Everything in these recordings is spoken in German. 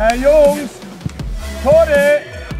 Jungs, Tore!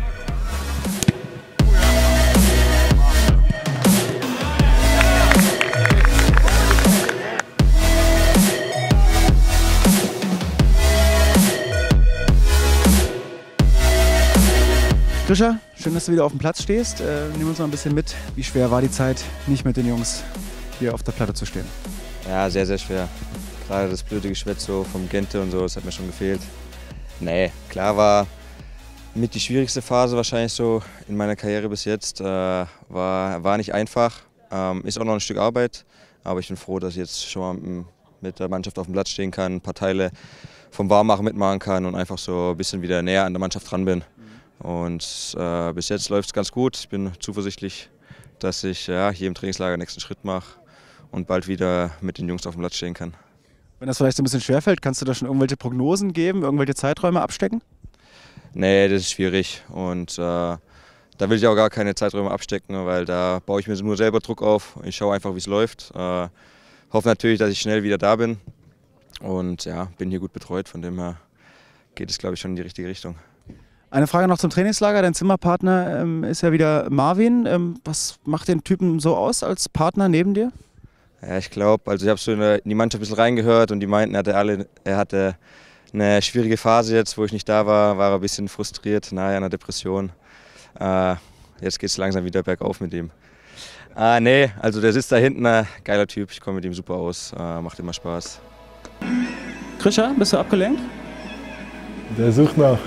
Krischer, schön, dass du wieder auf dem Platz stehst. Nimm uns mal ein bisschen mit. Wie schwer war die Zeit, nicht mit den Jungs hier auf der Platte zu stehen? Ja, sehr, sehr schwer. Gerade das blöde Geschwätz so vom Gente und so, das hat mir schon gefehlt. Nee, klar war mit die schwierigste Phase wahrscheinlich so in meiner Karriere bis jetzt. War nicht einfach, ist auch noch ein Stück Arbeit. Aber ich bin froh, dass ich jetzt schon mal mit der Mannschaft auf dem Platz stehen kann, ein paar Teile vom Warmmachen mitmachen kann und einfach so ein bisschen wieder näher an der Mannschaft dran bin. Und bis jetzt läuft es ganz gut. Ich bin zuversichtlich, dass ich hier im Trainingslager den nächsten Schritt mache und bald wieder mit den Jungs auf dem Platz stehen kann. Wenn das vielleicht so ein bisschen schwerfällt, kannst du da schon irgendwelche Prognosen geben, irgendwelche Zeiträume abstecken? Nee, das ist schwierig und da will ich auch gar keine Zeiträume abstecken, weil da baue ich mir nur selber Druck auf. Ich schaue einfach, wie es läuft. Hoffe natürlich, dass ich schnell wieder da bin und ja, bin hier gut betreut. Von dem her geht es, glaube ich, schon in die richtige Richtung. Eine Frage noch zum Trainingslager. Dein Zimmerpartner ist ja wieder Marvin. Was macht den Typen so aus als Partner neben dir? Ja, ich glaube, also ich habe so in die Mannschaft ein bisschen reingehört und die meinten, er hatte eine schwierige Phase jetzt, wo ich nicht da war, war er ein bisschen frustriert, nahe einer Depression. Jetzt geht es langsam wieder bergauf mit ihm. Nee, also der sitzt da hinten, geiler Typ, ich komme mit ihm super aus, macht immer Spaß. Krischer, bist du abgelenkt? Der sucht nach.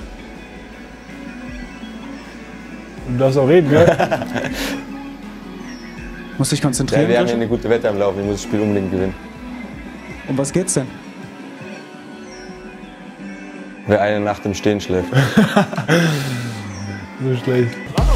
Du darfst auch reden, gell? Musst dich konzentrieren. Ja, wir haben hier eine gute Wette am Laufen, ich muss das Spiel unbedingt gewinnen. Um was geht's denn? Wer eine Nacht im Stehen schläft. So schlecht.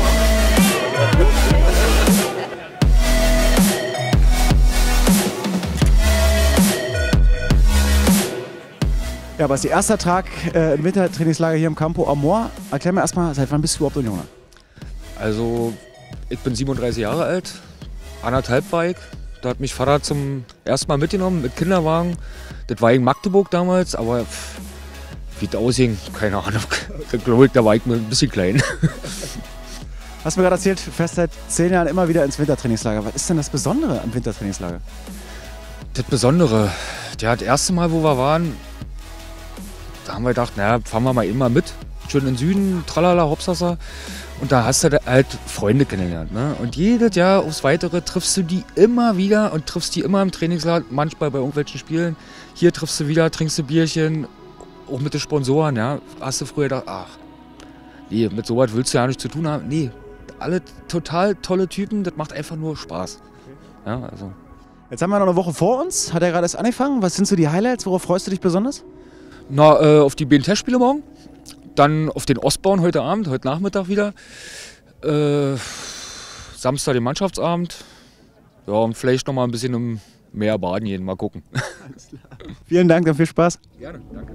Ja, aber es ist der erste Tag im Wintertrainingslager hier im Campo Amor. Erklär mir erstmal, seit wann bist du überhaupt Unioner? Also, ich bin 37 Jahre alt, 1,5 war ich. Da hat mich Vater zum ersten Mal mitgenommen mit Kinderwagen. Das war in Magdeburg damals, aber wie das aussehen, keine Ahnung. Ich glaube, da war ich ein bisschen klein. Hast du mir gerade erzählt, du fährst seit 10 Jahren immer wieder ins Wintertrainingslager. Was ist denn das Besondere am Wintertrainingslager? Das Besondere, das erste Mal, wo wir waren, da haben wir gedacht, naja, fahren wir mal immer mit. Schön in den Süden, tralala, Hopsasa. Und da hast du halt Freunde kennengelernt. Ne? Und jedes Jahr aufs Weitere triffst du die immer wieder und triffst die immer im Trainingslager, manchmal bei irgendwelchen Spielen. Hier triffst du wieder, trinkst du Bierchen, auch mit den Sponsoren. Ja? Hast du früher gedacht, ach, nee, mit sowas willst du ja nichts zu tun haben. Nee, alle total tolle Typen, das macht einfach nur Spaß. Ja, also. Jetzt haben wir noch eine Woche vor uns. Hat er gerade erst angefangen? Was sind so die Highlights? Worauf freust du dich besonders? Na, auf die BNT-Spiele morgen. Dann auf den Ostbauen heute Abend, heute Nachmittag wieder. Samstag den Mannschaftsabend. Ja, und vielleicht noch mal ein bisschen im Meer baden gehen. Mal gucken. Vielen Dank, dann viel Spaß. Gerne, danke.